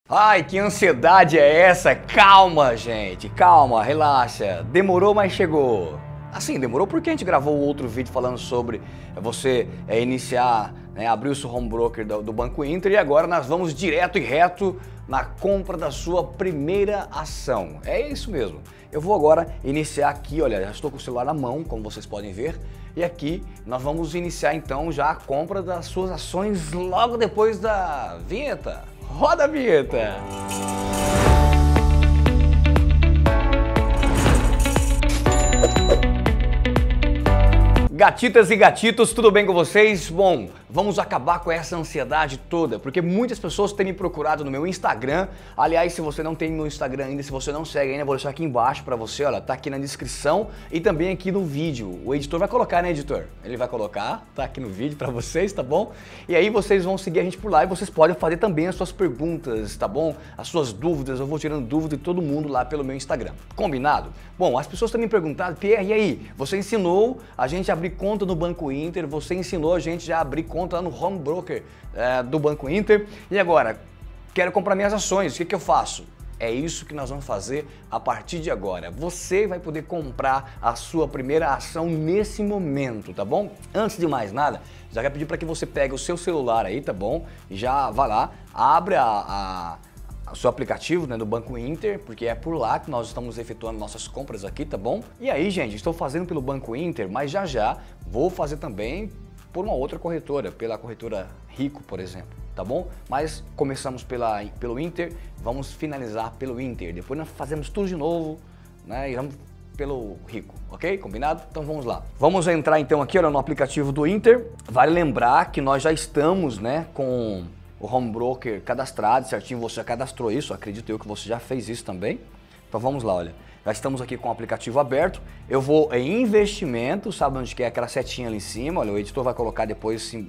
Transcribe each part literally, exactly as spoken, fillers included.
Ai, que ansiedade é essa? Calma, gente, calma, relaxa. Demorou, mas chegou. Assim, demorou porque a gente gravou outro vídeo falando sobre você é, iniciar, né, abrir o seu home broker do, do Banco Inter e agora nós vamos direto e reto na compra da sua primeira ação. É isso mesmo. Eu vou agora iniciar aqui, olha, já estou com o celular na mão, como vocês podem ver, e aqui nós vamos iniciar então já a compra das suas ações logo depois da vinheta. Roda a vinheta! Gatitas e gatitos, tudo bem com vocês? Bom, vamos acabar com essa ansiedade toda, porque muitas pessoas têm me procurado no meu Instagram. Aliás, se você não tem meu Instagram ainda, se você não segue ainda, vou deixar aqui embaixo pra você, olha, tá aqui na descrição e também aqui no vídeo. O editor vai colocar, né, editor? Ele vai colocar, tá aqui no vídeo pra vocês, tá bom? E aí vocês vão seguir a gente por lá e vocês podem fazer também as suas perguntas, tá bom? As suas dúvidas, eu vou tirando dúvida de todo mundo lá pelo meu Instagram. Combinado? Bom, as pessoas têm me perguntado, Pierre, e aí? Você ensinou a gente a abrir conta no Banco Inter, você ensinou a gente já a abrir conta lá no home broker é, do Banco Inter e agora, quero comprar minhas ações, o que, que eu faço? É isso que nós vamos fazer a partir de agora. Você vai poder comprar a sua primeira ação nesse momento, tá bom? Antes de mais nada, já quero pedir para que você pegue o seu celular aí, tá bom? E já vá lá, abre a... a o seu aplicativo, né, do Banco Inter, porque é por lá que nós estamos efetuando nossas compras aqui, tá bom? E aí, gente, estou fazendo pelo Banco Inter, mas já já vou fazer também por uma outra corretora, pela corretora Rico, por exemplo, tá bom? Mas começamos pela, pelo Inter, vamos finalizar pelo Inter, depois nós fazemos tudo de novo, né, e vamos pelo Rico, ok? Combinado? Então vamos lá. Vamos entrar então aqui, olha, no aplicativo do Inter. Vale lembrar que nós já estamos, né, com o home broker cadastrado, certinho, você já cadastrou isso, acredito eu que você já fez isso também. Então vamos lá, olha, já estamos aqui com o aplicativo aberto, eu vou em investimento, sabe onde que é aquela setinha ali em cima, olha, o editor vai colocar depois um,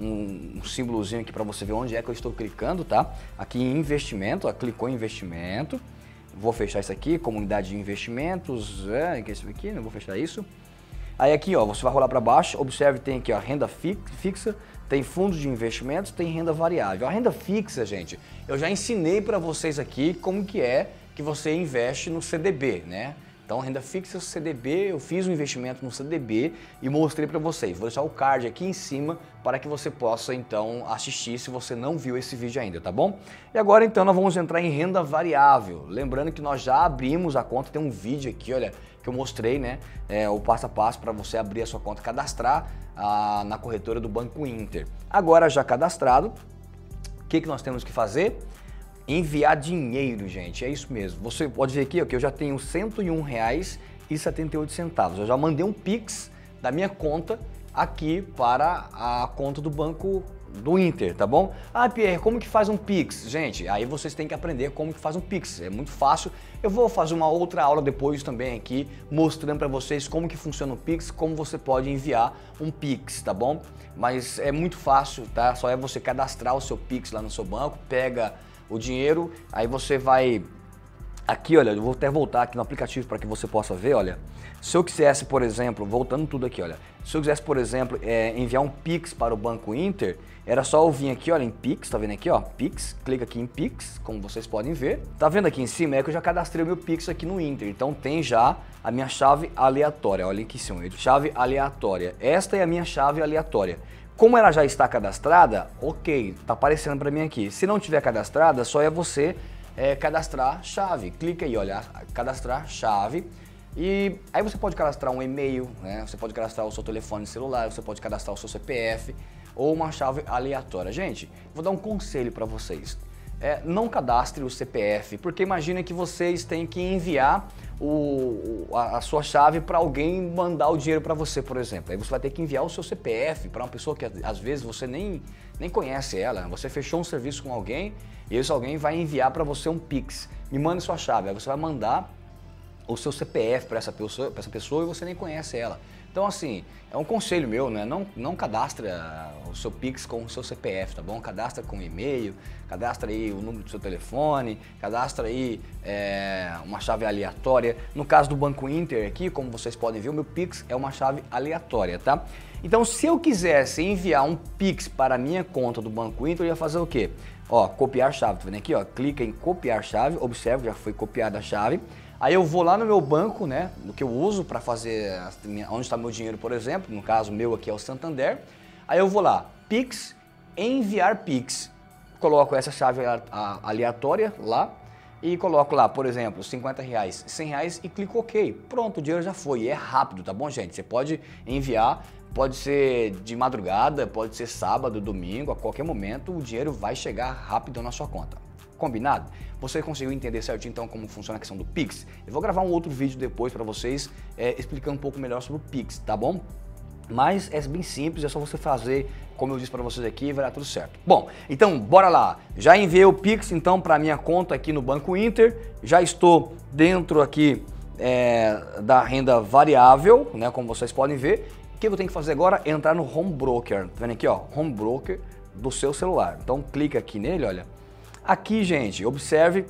um símbolozinho aqui para você ver onde é que eu estou clicando, tá? Aqui em investimento, ó, clicou em investimento, vou fechar isso aqui, comunidade de investimentos, é, que é isso aqui, não vou fechar isso. Aí aqui, ó, você vai rolar para baixo, observe, tem aqui, ó, renda fixa, tem fundos de investimentos, tem renda variável. A renda fixa, gente, eu já ensinei para vocês aqui como que é que você investe no C D B, né? Então, renda fixa, C D B, eu fiz um investimento no C D B e mostrei para vocês. Vou deixar o card aqui em cima para que você possa, então, assistir se você não viu esse vídeo ainda, tá bom? E agora, então, nós vamos entrar em renda variável. Lembrando que nós já abrimos a conta, tem um vídeo aqui, olha, que eu mostrei, né, é, o passo a passo para você abrir a sua conta, cadastrar a, na corretora do Banco Inter. Agora, já cadastrado, o que, que nós temos que fazer? Enviar dinheiro, gente, é isso mesmo. Você pode ver aqui ó, que eu já tenho cento e um reais e setenta e oito centavos. Eu já mandei um Pix da minha conta aqui para a conta do Banco do Inter, tá bom? Ah, Pierre, como que faz um Pix? Gente, aí vocês têm que aprender como que faz um Pix, é muito fácil. Eu vou fazer uma outra aula depois também aqui, mostrando para vocês como que funciona o Pix, como você pode enviar um Pix, tá bom? Mas é muito fácil, tá? Só é você cadastrar o seu Pix lá no seu banco, pega o dinheiro, aí você vai... Aqui, olha, eu vou até voltar aqui no aplicativo para que você possa ver, olha. Se eu quisesse, por exemplo, voltando tudo aqui, olha. Se eu quisesse, por exemplo, é, enviar um Pix para o Banco Inter, era só eu vir aqui, olha, em Pix, tá vendo aqui, ó, Pix, clica aqui em Pix, como vocês podem ver. Tá vendo aqui em cima? É que eu já cadastrei o meu Pix aqui no Inter, então tem já a minha chave aleatória, olha aqui em cima, chave aleatória. Esta é a minha chave aleatória. Como ela já está cadastrada, ok, tá aparecendo para mim aqui. Se não tiver cadastrada, só é você é, cadastrar chave. Clica aí, olha, cadastrar chave. E aí você pode cadastrar um e-mail, né? Você pode cadastrar o seu telefone celular, você pode cadastrar o seu C P F ou uma chave aleatória. Gente, vou dar um conselho para vocês. É, não cadastre o C P F, porque imagina que vocês têm que enviar o, a, a sua chave para alguém mandar o dinheiro para você, por exemplo. Aí você vai ter que enviar o seu C P F para uma pessoa que às vezes você nem, nem conhece ela. Você fechou um serviço com alguém e esse alguém vai enviar para você um Pix. Me manda sua chave, aí você vai mandar o seu C P F para essa pessoa, para essa pessoa e você nem conhece ela. Então, assim, é um conselho meu, né? Não, não cadastra o seu Pix com o seu C P F, tá bom? Cadastra com e-mail, cadastra aí o número do seu telefone, cadastra aí é, uma chave aleatória. No caso do Banco Inter aqui, como vocês podem ver, o meu Pix é uma chave aleatória, tá? Então, se eu quisesse enviar um Pix para a minha conta do Banco Inter, eu ia fazer o quê? Ó, copiar chave, tá vendo aqui, ó? Clica em copiar chave, observe, já foi copiada a chave. Aí eu vou lá no meu banco, né, no que eu uso para fazer, onde está meu dinheiro, por exemplo, no caso meu aqui é o Santander. Aí eu vou lá, Pix, enviar Pix. Coloco essa chave aleatória lá e coloco lá, por exemplo, cinquenta reais, cem reais e clico OK. Pronto, o dinheiro já foi. E é rápido, tá bom, gente? Você pode enviar, pode ser de madrugada, pode ser sábado, domingo, a qualquer momento o dinheiro vai chegar rápido na sua conta. Combinado? Você conseguiu entender certinho então como funciona a questão do Pix? Eu vou gravar um outro vídeo depois para vocês é, explicando um pouco melhor sobre o Pix, tá bom? Mas é bem simples, é só você fazer como eu disse para vocês aqui e vai dar tudo certo. Bom, então bora lá. Já enviei o Pix então para minha conta aqui no Banco Inter. Já estou dentro aqui é, da renda variável, né? Como vocês podem ver. O que eu tenho que fazer agora? Entrar no Home Broker. Tá vendo aqui, ó? Home Broker do seu celular. Então clica aqui nele, olha. Aqui, gente, observe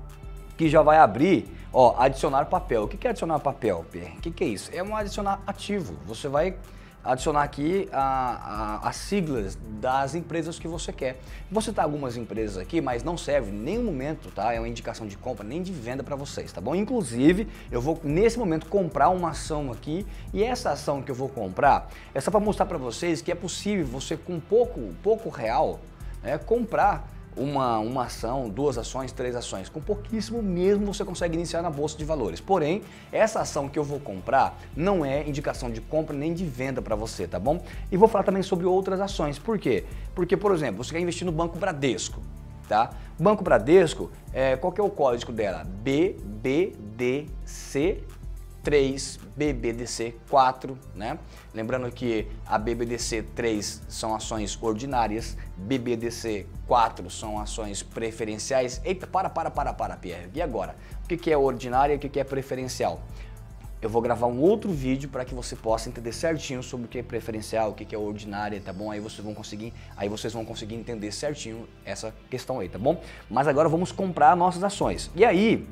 que já vai abrir, ó, adicionar papel. O que é adicionar papel, Pierre? O que é isso? É um adicionar ativo. Você vai adicionar aqui a, a, as siglas das empresas que você quer. Vou citar algumas empresas aqui, mas não serve em nenhum momento, tá? É uma indicação de compra nem de venda para vocês, tá bom? Inclusive, eu vou nesse momento comprar uma ação aqui e essa ação que eu vou comprar é só para mostrar para vocês que é possível você com pouco, pouco real, né, comprar Uma, uma ação, duas ações, três ações. Com pouquíssimo mesmo você consegue iniciar na Bolsa de Valores. Porém, essa ação que eu vou comprar não é indicação de compra nem de venda para você, tá bom? E vou falar também sobre outras ações. Por quê? Porque, por exemplo, você quer investir no Banco Bradesco, tá? Banco Bradesco, é, qual que é o código dela? B B D C três, B B D C quatro, né? Lembrando que a B B D C três são ações ordinárias, B B D C quatro são ações preferenciais. Eita, para, para, para, para, Pierre. E agora? O que é ordinária e o que é preferencial? Eu vou gravar um outro vídeo para que você possa entender certinho sobre o que é preferencial, o que é ordinária, tá bom? Aí vocês vão conseguir, aí vocês vão conseguir entender certinho essa questão aí, tá bom? Mas agora vamos comprar nossas ações. E aí,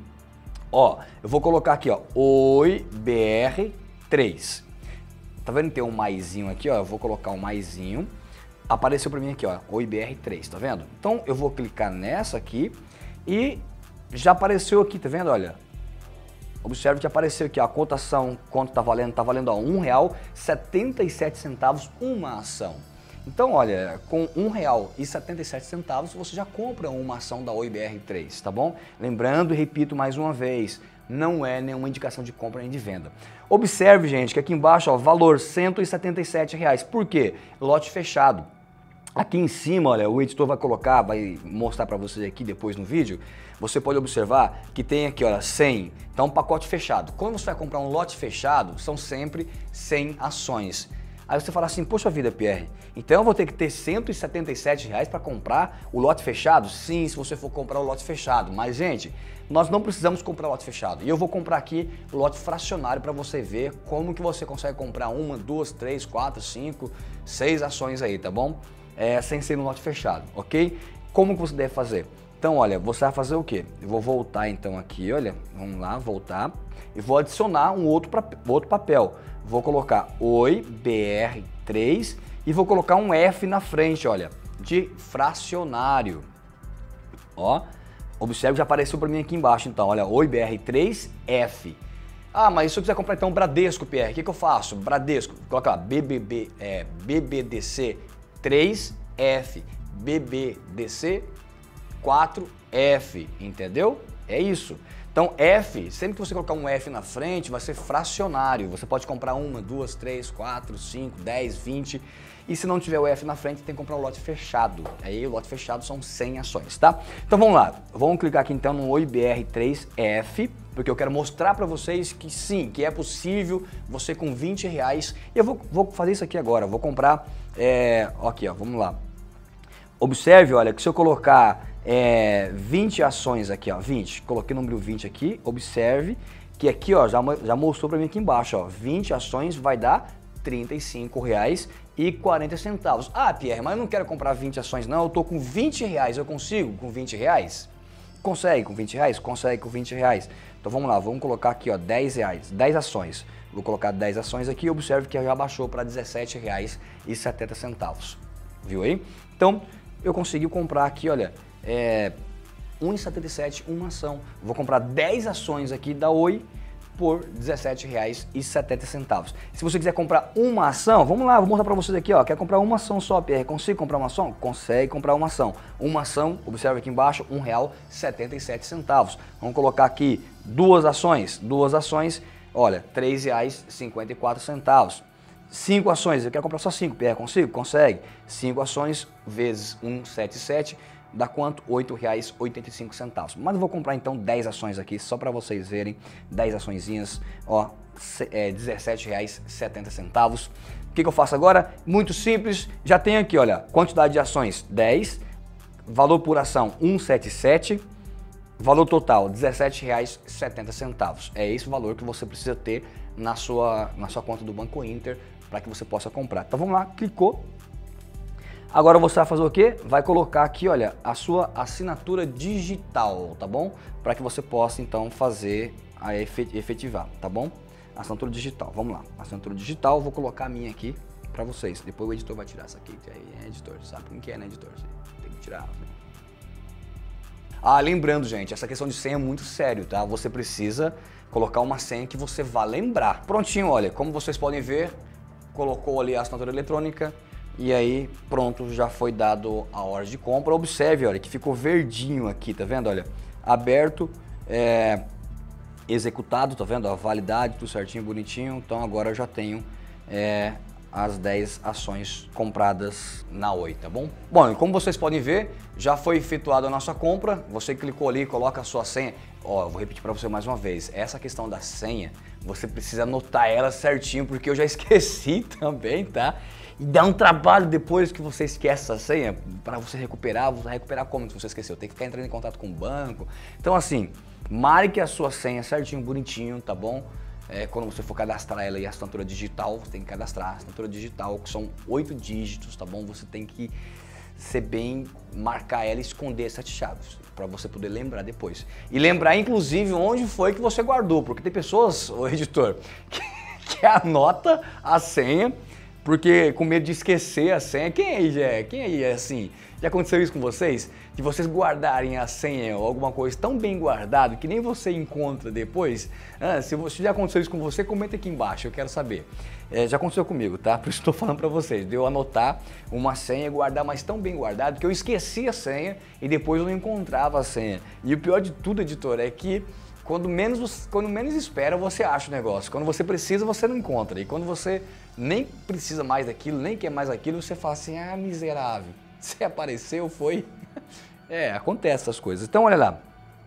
ó, eu vou colocar aqui, ó, O I B R três. Tá vendo que tem um maisinho aqui, ó? Eu vou colocar um maisinho. Apareceu pra mim aqui, ó, O I B R três, tá vendo? Então eu vou clicar nessa aqui e já apareceu aqui, tá vendo? Olha, observe que apareceu aqui, ó, a cotação, quanto tá valendo? Tá valendo, ó, um real e setenta e sete centavos uma ação. Então, olha, com um real e setenta e sete centavos você já compra uma ação da O I B R três, tá bom? Lembrando e repito mais uma vez, não é nenhuma indicação de compra nem de venda. Observe, gente, que aqui embaixo, ó, valor cento e setenta e sete reais. Por quê? Lote fechado. Aqui em cima, olha, o editor vai colocar, vai mostrar para vocês aqui depois no vídeo, você pode observar que tem aqui, olha, cem, então um pacote fechado. Quando você vai comprar um lote fechado, são sempre cem ações. Aí você fala assim, poxa vida, Pierre, então eu vou ter que ter cento e setenta e sete reais para comprar o lote fechado? Sim, se você for comprar o lote fechado. Mas, gente, nós não precisamos comprar o lote fechado. E eu vou comprar aqui o lote fracionário para você ver como que você consegue comprar uma, duas, três, quatro, cinco, seis ações aí, tá bom? É, sem ser no lote fechado, ok? Como que você deve fazer? Então, olha, você vai fazer o quê? Eu vou voltar então aqui, olha, vamos lá, voltar. E vou adicionar um outro, outro papel. Vou colocar O I B R três e vou colocar um F na frente, olha, de fracionário. Ó, observe que já apareceu para mim aqui embaixo, então, olha, O I B R três F. Ah, mas se eu quiser comprar então Bradesco, Pierre, o que, que eu faço? Bradesco, coloca lá, B B B, é, B B D C três F, B B D C quatro F, entendeu? É isso. Então F, sempre que você colocar um F na frente, vai ser fracionário. Você pode comprar uma, duas, três, quatro, cinco, dez, vinte. E se não tiver o F na frente, tem que comprar um lote fechado. Aí o lote fechado são cem ações, tá? Então vamos lá. Vamos clicar aqui então no O I B R três F, porque eu quero mostrar para vocês que sim, que é possível você com vinte reais. E eu vou, vou fazer isso aqui agora. Vou comprar, é, aqui ó, vamos lá. Observe, olha, que se eu colocar é, vinte ações aqui, ó, vinte, coloquei o número vinte aqui, observe que aqui, ó, já, já mostrou para mim aqui embaixo, ó, vinte ações vai dar trinta e cinco reais e quarenta centavos. Ah, Pierre, mas eu não quero comprar vinte ações não, eu tô com vinte reais, eu consigo com vinte reais? Consegue com vinte reais? Consegue com vinte reais. Então vamos lá, vamos colocar aqui, ó, dez reais, dez ações. Vou colocar dez ações aqui e observe que já baixou para dezessete reais e setenta centavos. Viu aí? Então, eu consegui comprar aqui, olha, é, um real e setenta e sete centavos uma ação. Vou comprar dez ações aqui da Oi por dezessete reais e setenta centavos. Se você quiser comprar uma ação, vamos lá, vou mostrar para vocês aqui, ó. Quer comprar uma ação só, Pierre? Consigo comprar uma ação? Consegue comprar uma ação. Uma ação, observe aqui embaixo, um real e setenta e sete centavos. Vamos colocar aqui duas ações, duas ações, olha, três reais e cinquenta e quatro centavos. Cinco ações, eu quero comprar só cinco, Pierre, consigo? Consegue. Cinco ações vezes cento e setenta e sete, dá quanto? oito reais e oitenta e cinco centavos. Mas eu vou comprar então dez ações aqui, só para vocês verem, dez açõezinhas, ó, é, dezessete reais e setenta centavos. O que, que eu faço agora? Muito simples, já tem aqui, olha, quantidade de ações dez, valor por ação cento e setenta e sete, valor total dezessete reais e setenta centavos. É esse o valor que você precisa ter na sua, na sua conta do Banco Inter para que você possa comprar. Então vamos lá, clicou. Agora você vai fazer o quê? Vai colocar aqui, olha, a sua assinatura digital, tá bom? Para que você possa então fazer, a efetivar, tá bom? Assinatura digital, vamos lá. Assinatura digital, vou colocar a minha aqui para vocês. Depois o editor vai tirar essa aqui, que aí é editor, sabe quem que é, né, editor? Tem que tirar. Ah, lembrando, gente, essa questão de senha é muito sério, tá? Você precisa colocar uma senha que você vá lembrar. Prontinho, olha, como vocês podem ver, colocou ali a assinatura eletrônica, e aí, pronto, já foi dado a ordem de compra. Observe, olha, que ficou verdinho aqui, tá vendo? Olha, aberto, é, executado, tá vendo? A validade, tudo certinho, bonitinho. Então agora eu já tenho é, as dez ações compradas na Oi, tá bom? Bom, e como vocês podem ver, já foi efetuada a nossa compra. Você clicou ali, coloca a sua senha. Ó, eu vou repetir para você mais uma vez. Essa questão da senha, você precisa anotar ela certinho, porque eu já esqueci também, tá? E dá um trabalho depois que você esquece essa senha, para você recuperar. Você vai recuperar como se você esqueceu? Tem que ficar entrando em contato com o banco. Então assim, marque a sua senha certinho, bonitinho, tá bom? É, quando você for cadastrar ela e a assinatura digital, você tem que cadastrar a assinatura digital, que são oito dígitos, tá bom? Você tem que ser bem, marcar ela e esconder sete chaves, para você poder lembrar depois. E lembrar, inclusive, onde foi que você guardou, porque tem pessoas, ô editor, que, que anota a senha, porque com medo de esquecer a senha. Quem aí já é? Quem aí é assim? Já aconteceu isso com vocês? De vocês guardarem a senha ou alguma coisa tão bem guardado que nem você encontra depois? Ah, se, você, se já aconteceu isso com você, comenta aqui embaixo, eu quero saber. É, já aconteceu comigo, tá? Por isso estou falando para vocês, de eu anotar uma senha e guardar, mas tão bem guardado que eu esqueci a senha e depois eu não encontrava a senha. E o pior de tudo, editor, é que Quando menos, quando menos espera, você acha o negócio. Quando você precisa, você não encontra. E quando você nem precisa mais daquilo, nem quer mais aquilo, você fala assim, ah, miserável, você apareceu, foi? É, acontece essas coisas. Então, olha lá,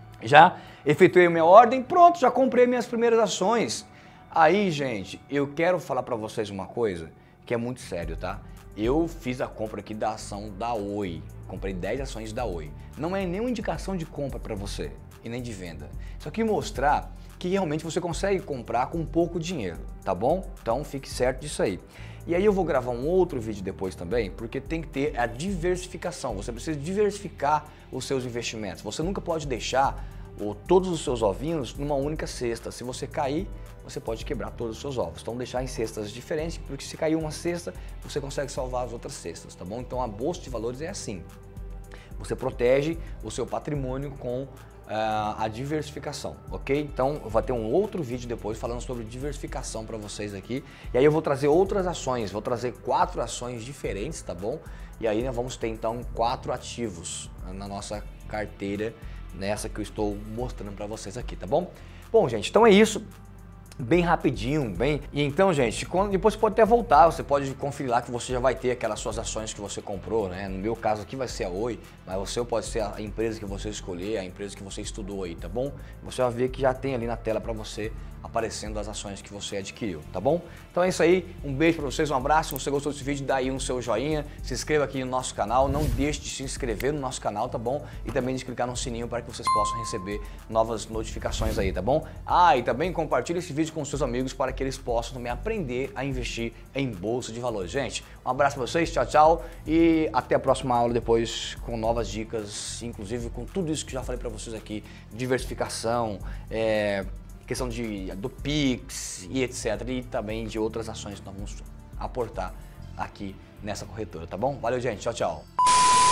já efetuei a minha ordem, pronto, já comprei minhas primeiras ações. Aí, gente, eu quero falar para vocês uma coisa que é muito sério, tá? Eu fiz a compra aqui da ação da Oi, comprei dez ações da Oi. Não é nenhuma indicação de compra para você e nem de venda. Só que mostrar que realmente você consegue comprar com pouco dinheiro, tá bom? Então fique certo disso aí. E aí eu vou gravar um outro vídeo depois também, porque tem que ter a diversificação. Você precisa diversificar os seus investimentos. Você nunca pode deixar o, todos os seus ovinhos numa única cesta. Se você cair, você pode quebrar todos os seus ovos. Então deixar em cestas diferentes, porque se cair uma cesta, você consegue salvar as outras cestas, tá bom? Então a bolsa de valores é assim. Você protege o seu patrimônio com Uh, a diversificação, ok? Então vai ter um outro vídeo depois falando sobre diversificação para vocês aqui. E aí eu vou trazer outras ações, vou trazer quatro ações diferentes, tá bom? E aí nós vamos ter então quatro ativos na nossa carteira, nessa que eu estou mostrando para vocês aqui, tá bom? Bom, gente, então é isso. Bem rapidinho, bem... E então, gente, quando, depois você pode até voltar, você pode conferir lá que você já vai ter aquelas suas ações que você comprou, né? No meu caso aqui vai ser a Oi, mas você pode ser a empresa que você escolher, a empresa que você estudou aí, tá bom? Você vai ver que já tem ali na tela para você aparecendo as ações que você adquiriu, tá bom? Então é isso aí, um beijo para vocês, um abraço. Se você gostou desse vídeo, dá aí um seu joinha, se inscreva aqui no nosso canal, não deixe de se inscrever no nosso canal, tá bom? E também de clicar no sininho para que vocês possam receber novas notificações aí, tá bom? Ah, e também compartilhe esse vídeo com seus amigos para que eles possam também aprender a investir em bolsa de valores. Gente, um abraço para vocês, tchau, tchau, e até a próxima aula depois com novas dicas, inclusive com tudo isso que já falei para vocês aqui, diversificação, é... questão de, do Pix e etcétera. E também de outras ações que nós vamos aportar aqui nessa corretora, tá bom? Valeu, gente. Tchau, tchau.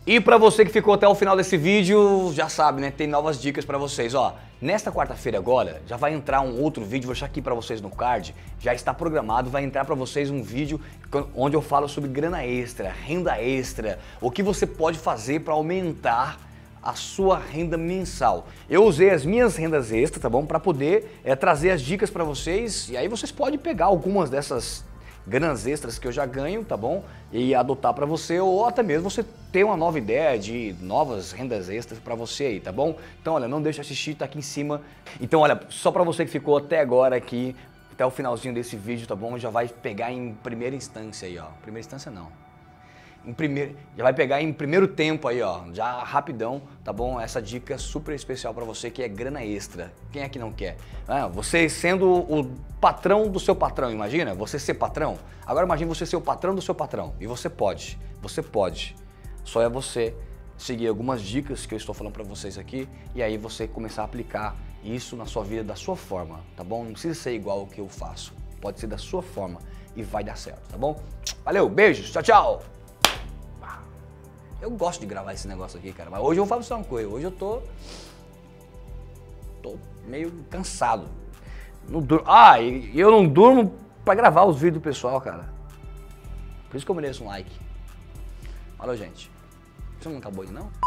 E pra você que ficou até o final desse vídeo, já sabe, né? Tem novas dicas pra vocês, ó. Nesta quarta-feira agora, já vai entrar um outro vídeo, vou deixar aqui pra vocês no card, já está programado, vai entrar pra vocês um vídeo onde eu falo sobre grana extra, renda extra, o que você pode fazer pra aumentar a sua renda mensal. Eu usei as minhas rendas extras, tá bom? Pra poder é, trazer as dicas pra vocês, e aí vocês podem pegar algumas dessas granas extras que eu já ganho, tá bom? E adotar pra você, ou até mesmo você ter uma nova ideia de novas rendas extras pra você aí, tá bom? Então, olha, não deixa de assistir, tá aqui em cima. Então, olha, só pra você que ficou até agora aqui, até o finalzinho desse vídeo, tá bom? Já vai pegar em primeira instância aí, ó. Primeira instância não. Em primeiro, já vai pegar em primeiro tempo aí, ó, já rapidão, tá bom? Essa dica super especial pra você que é grana extra. Quem é que não quer? Ah, você sendo o patrão do seu patrão, imagina? Você ser patrão. Agora imagine você ser o patrão do seu patrão. E você pode, você pode. Só é você seguir algumas dicas que eu estou falando pra vocês aqui e aí você começar a aplicar isso na sua vida da sua forma, tá bom? Não precisa ser igual ao que eu faço. Pode ser da sua forma e vai dar certo, tá bom? Valeu, beijos, tchau, tchau! Eu gosto de gravar esse negócio aqui, cara, mas hoje eu vou fazer uma coisa, hoje eu tô, tô meio cansado. Não dur... Ah, e eu não durmo pra gravar os vídeos do pessoal, cara. Por isso que eu mereço um like. Valeu, gente. Você não acabou ainda, não?